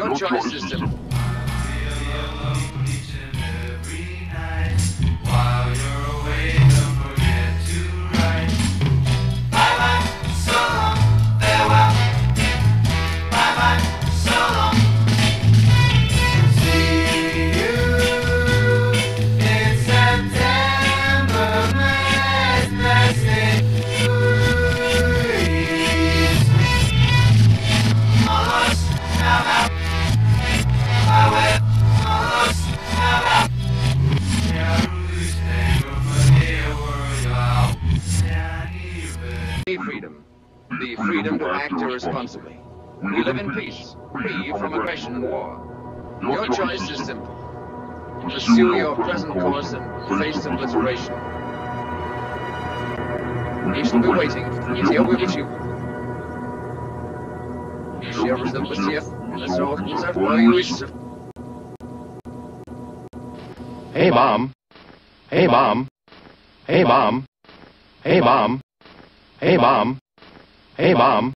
Your choice is simple. Freedom. The freedom to act irresponsibly. We live in peace, free from aggression and war. Your choice is simple. Pursue your present course and face obliteration. He shall be waiting. He's here with you. Hey, Mom. Hey, Mom. Hey, Mom. Hey, Mom. Hey, Mom. Hey, Mom.